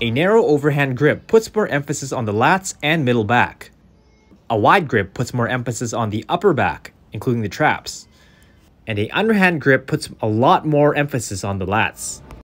A narrow overhand grip puts more emphasis on the lats and middle back. A wide grip puts more emphasis on the upper back, including the traps. And a underhand grip puts a lot more emphasis on the lats.